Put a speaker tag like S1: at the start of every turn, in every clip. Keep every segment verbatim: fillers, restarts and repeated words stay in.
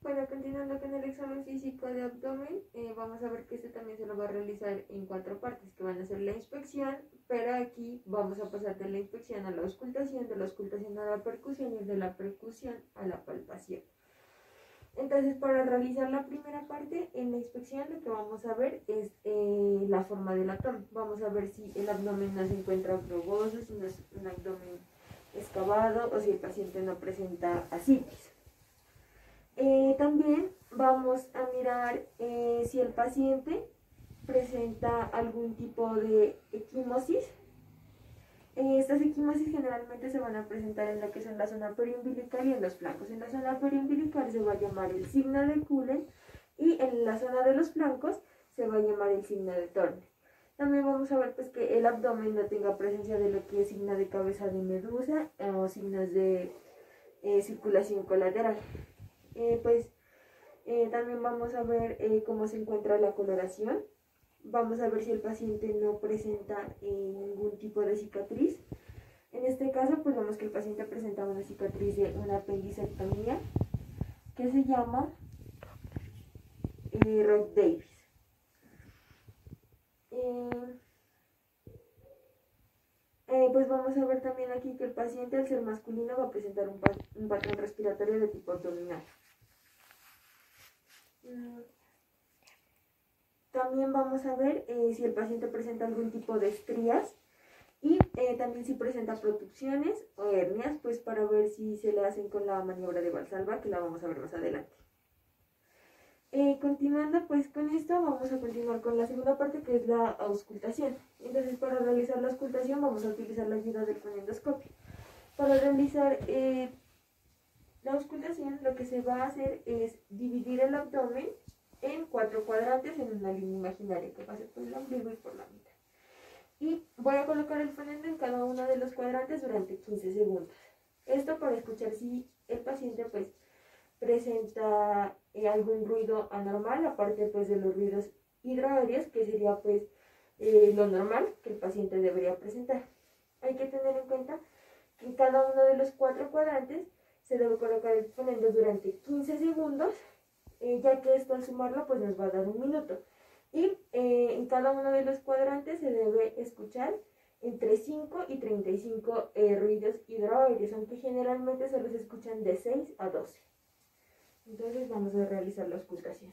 S1: Bueno, continuando con el examen físico de abdomen, eh, vamos a ver que este también se lo va a realizar en cuatro partes, que van a ser la inspección, pero aquí vamos a pasar de la inspección a la auscultación, de la auscultación a la percusión y de la percusión a la palpación. Entonces, para realizar la primera parte, en la inspección lo que vamos a ver es eh, la forma del abdomen. Vamos a ver si el abdomen no se encuentra globoso, si no es un abdomen excavado o si el paciente no presenta ascitis. Eh, también vamos a mirar eh, si el paciente presenta algún tipo de equimosis. Eh, estas equimosis generalmente se van a presentar en lo que es en la zona periumbilical y en los flancos. En la zona periumbilical se va a llamar el signo de Cullen y en la zona de los flancos se va a llamar el signo de Turner. También vamos a ver pues, que el abdomen no tenga presencia de lo que es signo de cabeza de medusa eh, o signos de eh, circulación colateral. Eh, pues eh, también vamos a ver eh, cómo se encuentra la coloración. Vamos a ver si el paciente no presenta eh, ningún tipo de cicatriz. En este caso, pues vemos que el paciente presenta una cicatriz de una apendicectomía que se llama eh, Rod-Davis. Eh, eh, pues vamos a ver también aquí que el paciente, al ser masculino, va a presentar un, pat un patrón respiratorio de tipo abdominal. También vamos a ver eh, si el paciente presenta algún tipo de estrías y eh, también si presenta protrusiones o hernias, pues para ver si se le hacen con la maniobra de Valsalva, que la vamos a ver más adelante. Eh, continuando pues con esto, vamos a continuar con la segunda parte, que es la auscultación. Entonces, para realizar la auscultación vamos a utilizar la ayuda del fonendoscopio. Para realizar eh, la auscultación, lo que se va a hacer es dividir el abdomen en cuatro cuadrantes en una línea imaginaria que pase por el ombligo y por la mitad. Y voy a colocar el fonendo en cada uno de los cuadrantes durante quince segundos. Esto para escuchar si el paciente pues presenta eh, algún ruido anormal, aparte pues de los ruidos hidroaéreos, que sería pues eh, lo normal que el paciente debería presentar. Hay que tener en cuenta que en cada uno de los cuatro cuadrantes se debe colocar el fonendo durante quince segundos, eh, ya que esto al sumarlo pues nos va a dar un minuto. Y eh, en cada uno de los cuadrantes se debe escuchar entre cinco y treinta y cinco eh, ruidos hidroaéreos, aunque generalmente se los escuchan de seis a doce. Entonces vamos a realizar la auscultación.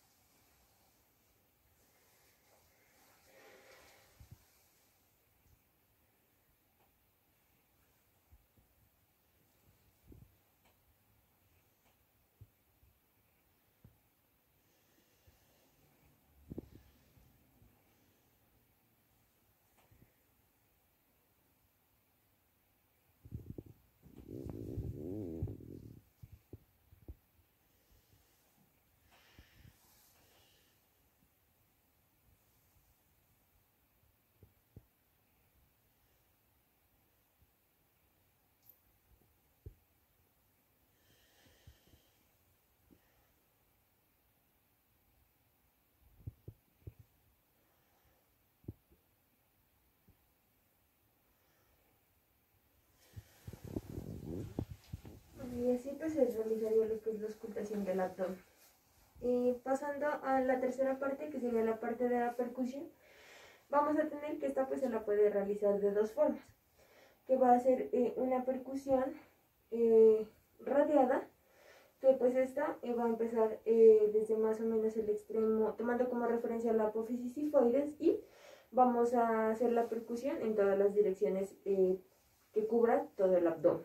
S1: Y así pues se realizaría lo que es la auscultación del abdomen. Y pasando a la tercera parte, que sería la parte de la percusión, vamos a tener que esta pues se la puede realizar de dos formas, que va a ser eh, una percusión eh, radiada, que pues esta eh, va a empezar eh, desde más o menos el extremo, tomando como referencia la apófisis sifoides, y vamos a hacer la percusión en todas las direcciones eh, que cubra todo el abdomen.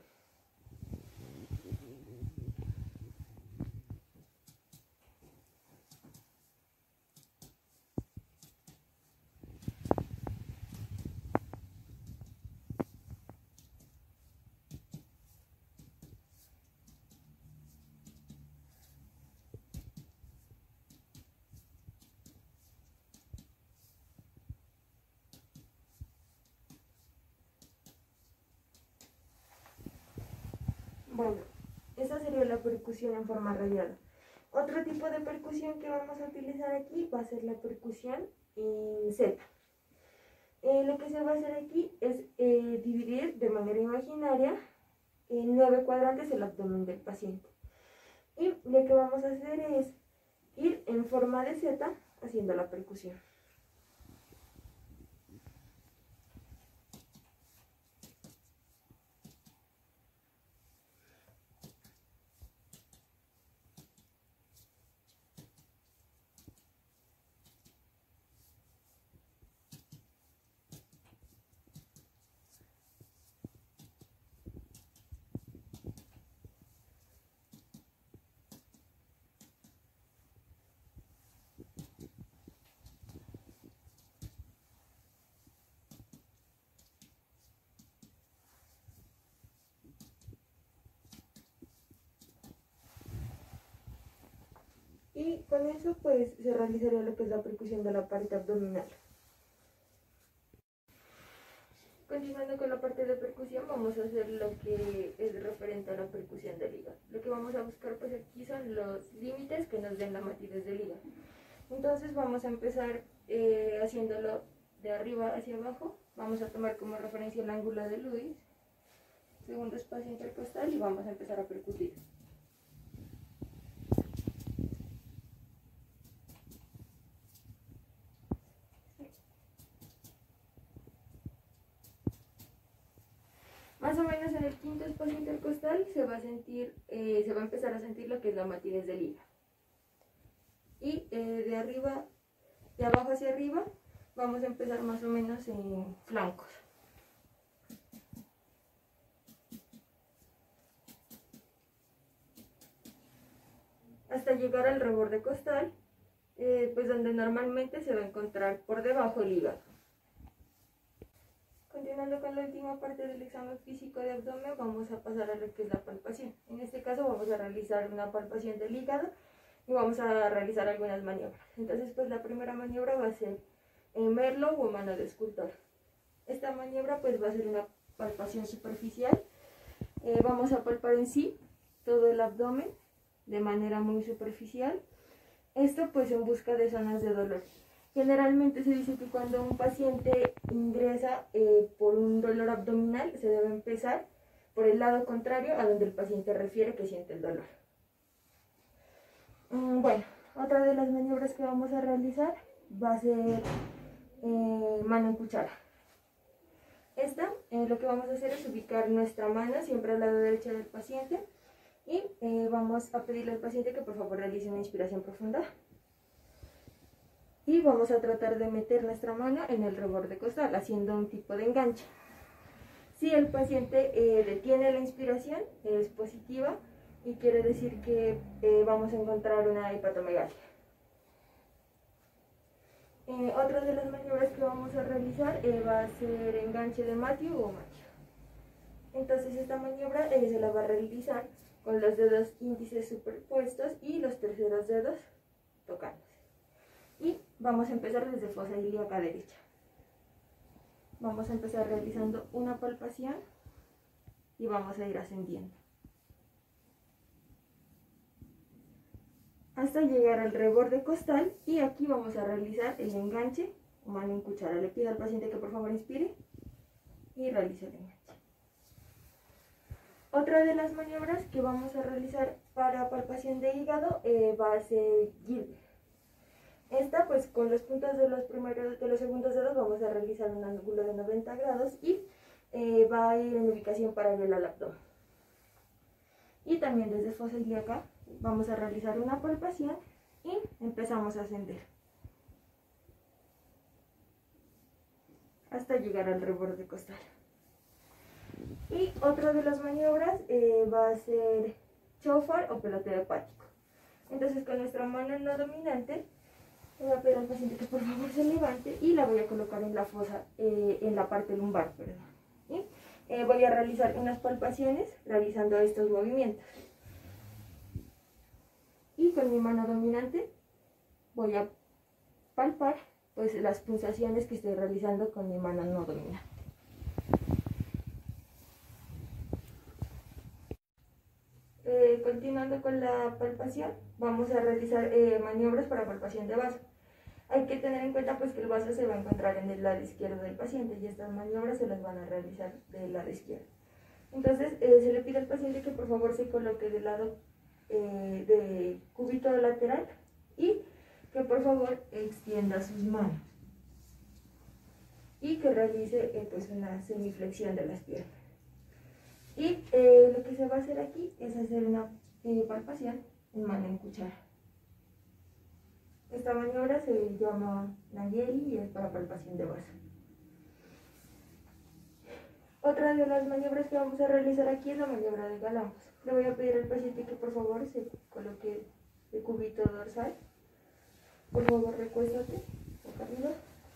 S1: Bueno, esta sería la percusión en forma radiada. Otro tipo de percusión que vamos a utilizar aquí va a ser la percusión en Z. Eh, lo que se va a hacer aquí es eh, dividir de manera imaginaria en nueve cuadrantes el abdomen del paciente. Y lo que vamos a hacer es ir en forma de Z haciendo la percusión. Y con eso pues se realizaría lo que es la percusión de la parte abdominal. Continuando con la parte de percusión, vamos a hacer lo que es referente a la percusión del hígado. Lo que vamos a buscar pues aquí son los límites que nos den la matidez del hígado. Entonces vamos a empezar eh, haciéndolo de arriba hacia abajo. Vamos a tomar como referencia el ángulo de Lewis, segundo espacio intercostal, y vamos a empezar a percutir. Más o menos en el quinto espacio intercostal se va a sentir, eh, se va a empezar a sentir lo que es la matidez del hígado. Y eh, de arriba, de abajo hacia arriba, vamos a empezar más o menos en flancos. Hasta llegar al reborde costal, eh, pues donde normalmente se va a encontrar por debajo el hígado. Continuando con la última parte del examen físico de abdomen, vamos a pasar a lo que es la palpación. En este caso vamos a realizar una palpación del hígado y vamos a realizar algunas maniobras. Entonces pues la primera maniobra va a ser en merlo o mano de escultor. Esta maniobra pues va a ser una palpación superficial. Eh, vamos a palpar en sí todo el abdomen de manera muy superficial. Esto pues en busca de zonas de dolor. Generalmente se dice que cuando un paciente ingresa eh, por un dolor abdominal, se debe empezar por el lado contrario a donde el paciente refiere que siente el dolor. Mm, bueno, otra de las maniobras que vamos a realizar va a ser eh, mano en cuchara. Esta, eh, lo que vamos a hacer es ubicar nuestra mano siempre al lado derecho del paciente y eh, vamos a pedirle al paciente que por favor realice una inspiración profunda. Y vamos a tratar de meter nuestra mano en el reborde costal, haciendo un tipo de enganche. Si el paciente eh, detiene la inspiración, es positiva y quiere decir que eh, vamos a encontrar una hepatomegalia. Eh, otra de las maniobras que vamos a realizar eh, va a ser enganche de Matthew o Matthew. Entonces esta maniobra eh, se la va a realizar con los dedos índices superpuestos y los terceros dedos tocándose. Y vamos a empezar desde fosa ilíaca derecha. Vamos a empezar realizando una palpación y vamos a ir ascendiendo hasta llegar al reborde costal, y aquí vamos a realizar el enganche o mano en cuchara. Le pido al paciente que por favor inspire y realice el enganche. Otra de las maniobras que vamos a realizar para palpación de hígado eh, va a ser Gilbert. Esta pues con los puntos de los primeros, de los segundos dedos vamos a realizar un ángulo de noventa grados y eh, va a ir en ubicación paralela al abdomen. Y también desde fosa ilíaca vamos a realizar una palpación y empezamos a ascender hasta llegar al reborde costal. Y otra de las maniobras eh, va a ser chofar o peloteo hepático. Entonces con nuestra mano no dominante voy a pedir al paciente que por favor se levante y la voy a colocar en la fosa, eh, en la parte lumbar, perdón. ¿Sí? Eh, voy a realizar unas palpaciones realizando estos movimientos. Y con mi mano dominante voy a palpar pues las pulsaciones que estoy realizando con mi mano no dominante. Eh, continuando con la palpación, vamos a realizar eh, maniobras para palpación de vaso. Hay que tener en cuenta pues que el vaso se va a encontrar en el lado izquierdo del paciente y estas maniobras se las van a realizar del lado izquierdo. Entonces eh, se le pide al paciente que por favor se coloque del lado eh, de cúbito lateral y que por favor extienda sus manos y que realice eh, pues una semiflexión de las piernas. Y eh, lo que se va a hacer aquí es hacer una eh, palpación en mano en cuchara. Esta maniobra se llama Nageli y es para palpación de vaso. Otra de las maniobras que vamos a realizar aquí es la maniobra de Galambos. Le voy a pedir al paciente que por favor se coloque el cúbito dorsal. Por favor, recuéstate, boca arriba.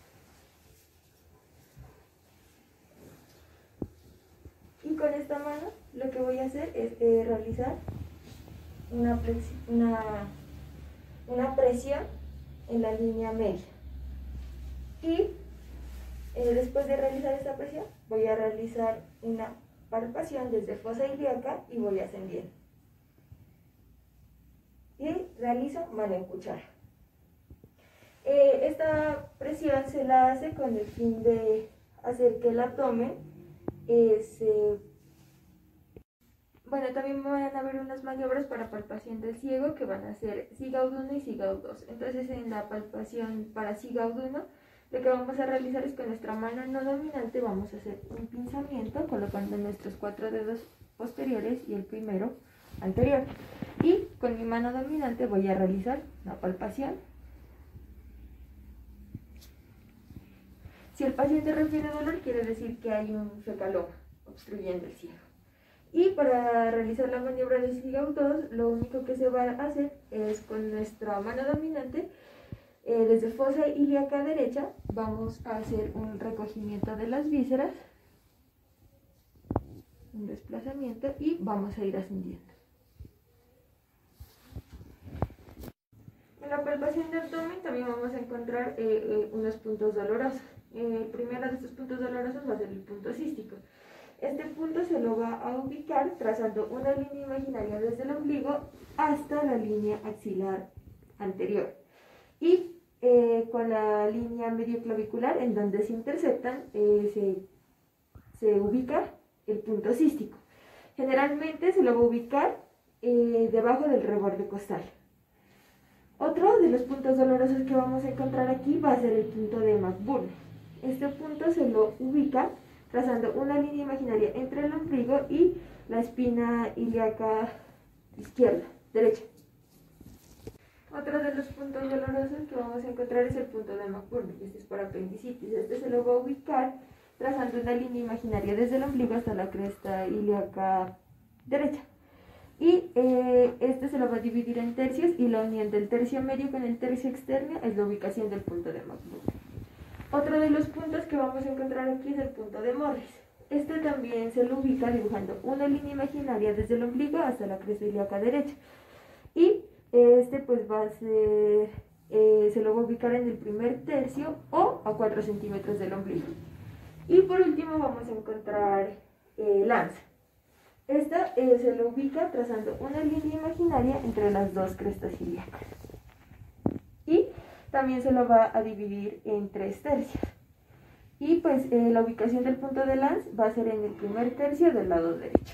S1: Y con esta mano lo que voy a hacer es eh, realizar una, una, una presión en la línea media. Y eh, después de realizar esta presión, voy a realizar una palpación desde fosa ilíaca y voy ascendiendo. Y realizo mano en cuchara. Eh, esta presión se la hace con el fin de hacer que el abdomen eh, se... Bueno, también van a haber unas maniobras para palpación del ciego que van a ser Sigaud uno y Sigaud dos. Entonces en la palpación para Sigaud uno lo que vamos a realizar es con nuestra mano no dominante vamos a hacer un pinzamiento colocando nuestros cuatro dedos posteriores y el primero anterior. Y con mi mano dominante voy a realizar una palpación. Si el paciente refiere dolor, quiere decir que hay un fecaloma obstruyendo el ciego. Y para realizar la maniobra de Sigaud dos, lo único que se va a hacer es con nuestra mano dominante, eh, desde fosa ilíaca derecha, vamos a hacer un recogimiento de las vísceras, un desplazamiento y vamos a ir ascendiendo. En la palpación de abdomen también vamos a encontrar eh, eh, unos puntos dolorosos. Eh, el primero de estos puntos dolorosos va a ser el punto cístico. Este punto se lo va a ubicar trazando una línea imaginaria desde el ombligo hasta la línea axilar anterior. Y eh, con la línea medio clavicular en donde se interceptan eh, se, se ubica el punto cístico. Generalmente se lo va a ubicar eh, debajo del reborde costal. Otro de los puntos dolorosos que vamos a encontrar aquí va a ser el punto de McBurn. Este punto se lo ubica trazando una línea imaginaria entre el ombligo y la espina ilíaca izquierda, derecha. Otro de los puntos dolorosos que vamos a encontrar es el punto de McBurn. Este es para apendicitis. Este se lo va a ubicar trazando una línea imaginaria desde el ombligo hasta la cresta ilíaca derecha. Y eh, este se lo va a dividir en tercios y la unión del tercio medio con el tercio externo es la ubicación del punto de McBurn. Otro de los puntos que vamos a encontrar aquí es el punto de Morris. Este también se lo ubica dibujando una línea imaginaria desde el ombligo hasta la cresta ilíaca derecha. Y este pues va a ser, eh, se lo va a ubicar en el primer tercio o a cuatro centímetros del ombligo. Y por último vamos a encontrar eh, lanza. Esta eh, se lo ubica trazando una línea imaginaria entre las dos crestas ilíacas. Y también se lo va a dividir en tres tercios. Y pues eh, la ubicación del punto de Lanz va a ser en el primer tercio del lado derecho.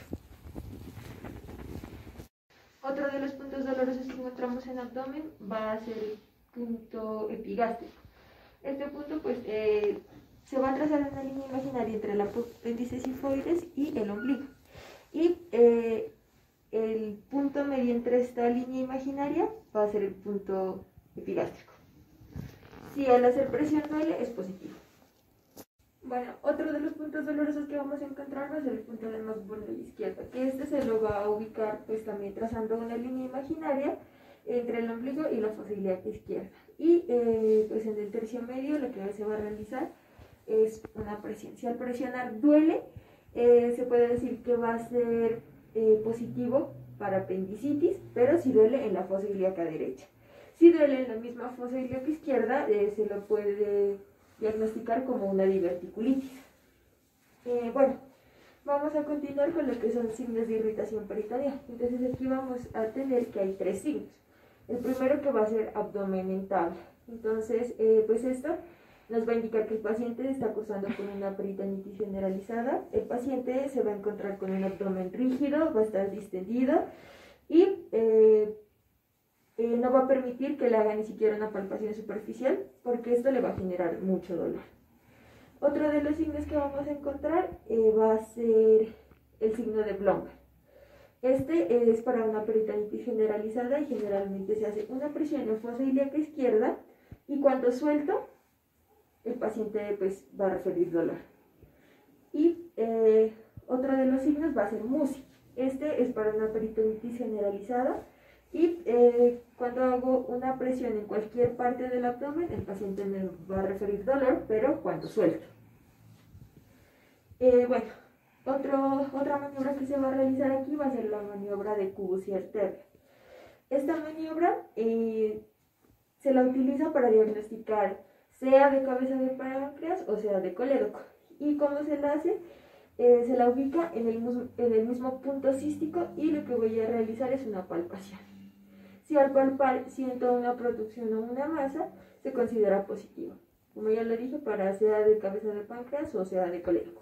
S1: Otro de los puntos dolorosos que encontramos en abdomen va a ser el punto epigástrico. Este punto pues eh, se va a trazar una línea imaginaria entre el apéndice sifoides y el ombligo. Y eh, el punto medio entre esta línea imaginaria va a ser el punto epigástrico. Si al hacer presión duele, es positivo. Bueno, otro de los puntos dolorosos que vamos a encontrar va a ser el punto de McBurn de la izquierda, que este se lo va a ubicar pues también trazando una línea imaginaria entre el ombligo y la fosa ilíaca izquierda. Y eh, pues en el tercio medio lo que se va a realizar es una presión. Si al presionar duele, eh, se puede decir que va a ser eh, positivo para apendicitis, pero si duele en la fosa ilíaca derecha. Si duele en la misma fosa ilíaca izquierda, eh, se lo puede diagnosticar como una diverticulitis. Eh, bueno, vamos a continuar con lo que son signos de irritación peritoneal. Entonces aquí vamos a tener que hay tres signos. El primero que va a ser abdomen en tabla. Entonces, eh, pues esto nos va a indicar que el paciente está cursando con una peritonitis generalizada. El paciente se va a encontrar con un abdomen rígido, va a estar distendido, y eh, eh, no va a permitir que le haga ni siquiera una palpación superficial porque esto le va a generar mucho dolor. Otro de los signos que vamos a encontrar eh, va a ser el signo de Blomberg. Este es para una peritonitis generalizada y generalmente se hace una presión en fosa ilíaca izquierda y cuando suelto el paciente pues va a referir dolor. Y eh, otro de los signos va a ser Musi. Este es para una peritonitis generalizada y eh, cuando hago una presión en cualquier parte del abdomen, el paciente me va a referir dolor, pero cuando suelto. Eh, bueno, otro, otra maniobra que se va a realizar aquí va a ser la maniobra de cubus y arteria. Esta maniobra eh, se la utiliza para diagnosticar sea de cabeza de páncreas o sea de colédoco. ¿Y cómo se la hace? Eh, se la ubica en el, en el mismo punto cístico y lo que voy a realizar es una palpación. Si al palpar siento una producción o una masa, se considera positivo. Como ya lo dije, para sea de cabeza de páncreas o sea de colédoco.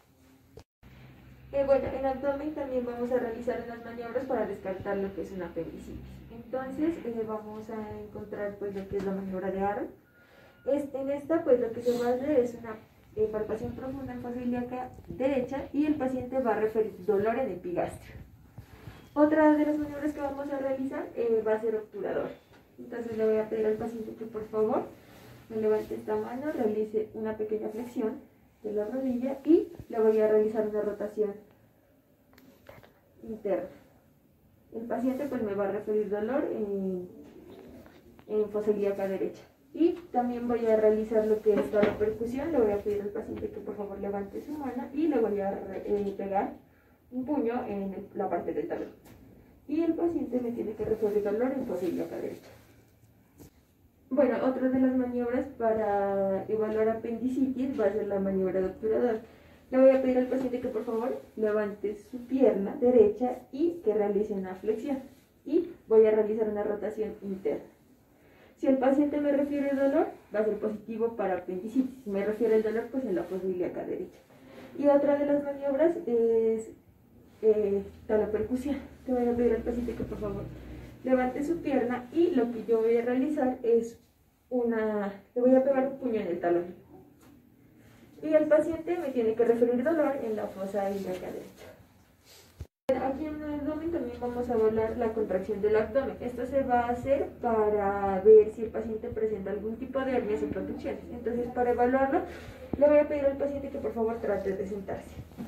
S1: Eh, bueno, en abdomen también vamos a realizar unas maniobras para descartar lo que es una apendicitis. Entonces eh, vamos a encontrar pues lo que es la maniobra de Aron. Es, en esta pues lo que se va a hacer es una eh, palpación profunda en fosa ilíaca derecha y el paciente va a referir dolor en epigastrio. Otra de las maniobras que vamos a realizar eh, va a ser obturador. Entonces le voy a pedir al paciente que por favor me levante esta mano, realice una pequeña flexión de la rodilla y le voy a realizar una rotación interna. El paciente pues me va a referir dolor en, en fosa ilíaca derecha. Y también voy a realizar lo que es la percusión. Le voy a pedir al paciente que por favor levante su mano y le voy a eh, pegar un puño en el, la parte del talón. Y el paciente me tiene que referir dolor en fosa ilíaca derecha. Bueno, otra de las maniobras para evaluar apendicitis va a ser la maniobra de obturador. Le voy a pedir al paciente que por favor levante su pierna derecha y que realice una flexión. Y voy a realizar una rotación interna. Si el paciente me refiere dolor, va a ser positivo para apendicitis. Si me refiere el dolor, pues en la fosa ilíaca derecha. Y otra de las maniobras es eh, talopercusión. Le voy a pedir al paciente que por favor levante su pierna y lo que yo voy a realizar es una, le voy a pegar un puño en el talón. Y el paciente me tiene que referir dolor en la fosa ilíaca derecha. Aquí en el abdomen también vamos a evaluar la contracción del abdomen. Esto se va a hacer para ver si el paciente presenta algún tipo de hernias o protrusiones. Entonces, para evaluarlo, le voy a pedir al paciente que por favor trate de sentarse.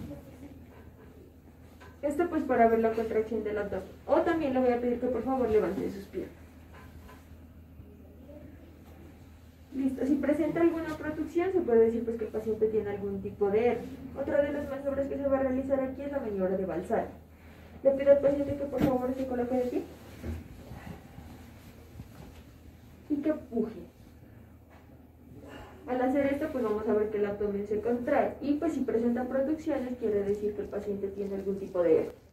S1: Esto pues para ver la contracción del abdomen. O también le voy a pedir que por favor levante sus piernas. Listo, si presenta alguna protrusión se puede decir pues que el paciente tiene algún tipo de hernia. Otra de las maniobras que se va a realizar aquí es la maniobra de Balsar. Le pido al paciente que por favor se coloque de pie y que puje. Al hacer esto pues vamos a ver que el abdomen se contrae y pues si presenta protrucciones quiere decir que el paciente tiene algún tipo de hernia.